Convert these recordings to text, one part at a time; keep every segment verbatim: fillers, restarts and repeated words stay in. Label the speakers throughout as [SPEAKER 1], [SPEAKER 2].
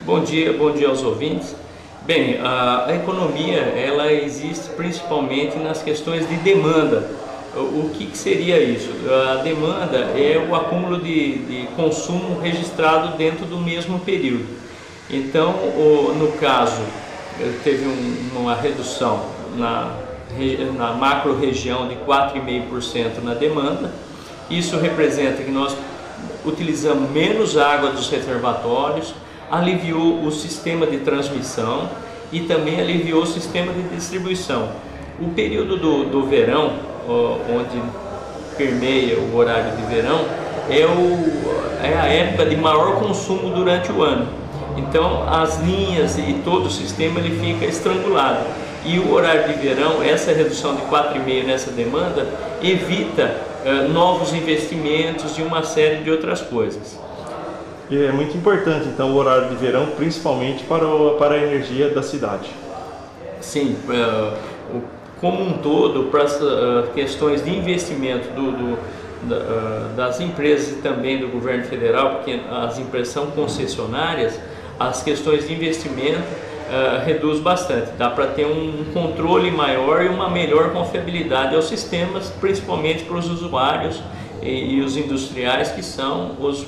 [SPEAKER 1] Bom dia, bom dia aos ouvintes. Bem, a, a economia ela existe principalmente nas questões de demanda. O, o que, que seria isso? A demanda é o acúmulo de, de consumo registrado dentro do mesmo período. Então, o, no caso, teve um, uma redução na, na macro-região de quatro vírgula cinco por cento na demanda. Isso representa que nós utilizamos menos água dos reservatórios, aliviou o sistema de transmissão e também aliviou o sistema de distribuição. O período do, do verão, onde permeia o horário de verão, é, o, é a época de maior consumo durante o ano. Então as linhas e todo o sistema ele fica estrangulado. E o horário de verão, essa redução de quatro vírgula cinco por cento nessa demanda, evita uh, novos investimentos e uma série de outras coisas.
[SPEAKER 2] E é muito importante, então, o horário de verão, principalmente para, o, para a energia da cidade.
[SPEAKER 1] Sim, uh, como um todo, para as uh, questões de investimento do, do, da, uh, das empresas e também do governo federal, porque as empresas são concessionárias, as questões de investimento Uh, reduz bastante, dá para ter um controle maior e uma melhor confiabilidade aos sistemas, principalmente para os usuários e, e os industriais, que são os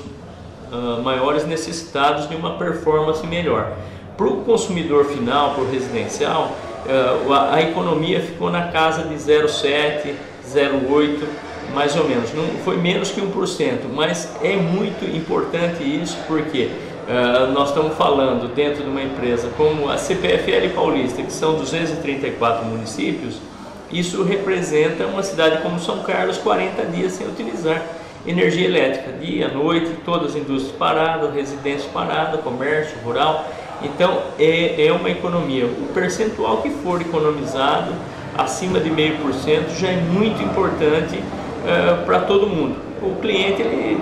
[SPEAKER 1] uh, maiores necessitados de uma performance melhor. Para o consumidor final, para o residencial, uh, a, a economia ficou na casa de zero vírgula sete, zero vírgula oito, mais ou menos, não foi menos que um por cento, mas é muito importante isso, porque Uh, nós estamos falando dentro de uma empresa como a C P F L Paulista, que são duzentos e trinta e quatro municípios, isso representa uma cidade como São Carlos, quarenta dias sem utilizar energia elétrica, dia, noite, todas as indústrias paradas, residências paradas, comércio, rural. Então é, é uma economia, o percentual que for economizado, acima de meio por cento, já é muito importante uh, para todo mundo. O cliente ele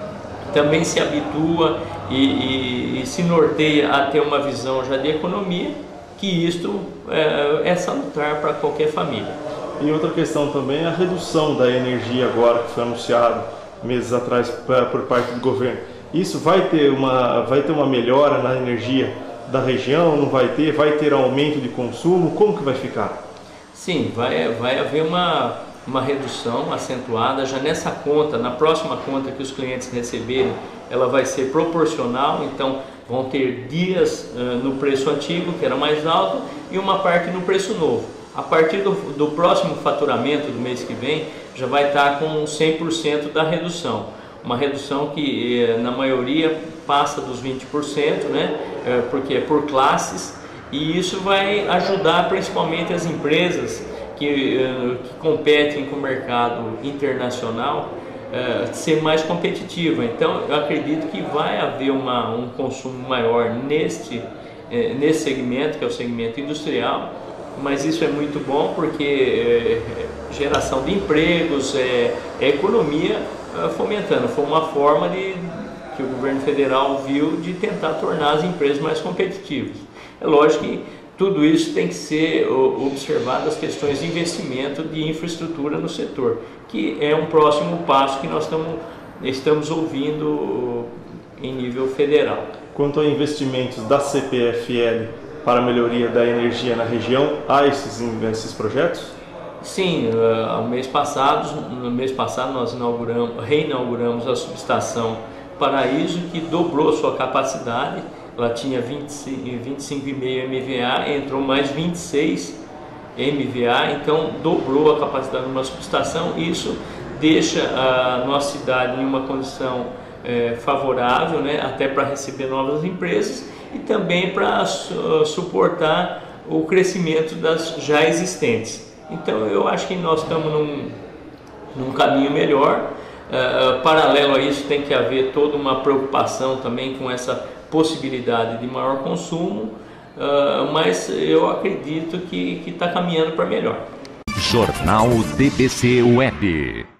[SPEAKER 1] também se habitua e, e, e se norteia a ter uma visão já de economia, que isto é, é salutar para qualquer família.
[SPEAKER 2] E outra questão também é a redução da energia agora, que foi anunciado meses atrás por parte do governo. Isso vai ter uma, vai ter uma melhora na energia da região, não vai ter? Vai ter aumento de consumo? Como que vai ficar?
[SPEAKER 1] Sim, vai, vai haver uma... uma redução acentuada já nessa conta, na próxima conta que os clientes receberem, ela vai ser proporcional, então vão ter dias uh, no preço antigo, que era mais alto, e uma parte no preço novo. A partir do, do próximo faturamento do mês que vem, já vai estar com cem por cento da redução. Uma redução que eh, na maioria passa dos vinte por cento, né, eh, porque é por classes, e isso vai ajudar principalmente as empresas Que, que competem com o mercado internacional uh, ser mais competitiva. Então eu acredito que vai haver uma, um consumo maior neste, eh, nesse segmento, que é o segmento industrial, mas isso é muito bom porque é, geração de empregos, é, é economia uh, fomentando. Foi uma forma de, que o governo federal viu de tentar tornar as empresas mais competitivas. É lógico que tudo isso tem que ser observado as questões de investimento de infraestrutura no setor, que é um próximo passo que nós estamos, estamos ouvindo em nível federal.
[SPEAKER 2] Quanto a investimentos da C P F L para a melhoria da energia na região, há esses, esses projetos?
[SPEAKER 1] Sim, uh, mês passado, no mês passado nós inauguramos, reinauguramos a subestação Paraíso, que dobrou sua capacidade. Ela tinha vinte e cinco vírgula cinco M V A, entrou mais vinte e seis M V A, então dobrou a capacidade de uma subestação. Isso deixa a nossa cidade em uma condição é, favorável, né, até para receber novas empresas e também para su suportar o crescimento das já existentes. Então eu acho que nós estamos num, num caminho melhor. Uh, paralelo a isso tem que haver toda uma preocupação também com essa possibilidade de maior consumo, uh, mas eu acredito que está caminhando para melhor.
[SPEAKER 3] Jornal D B C Web.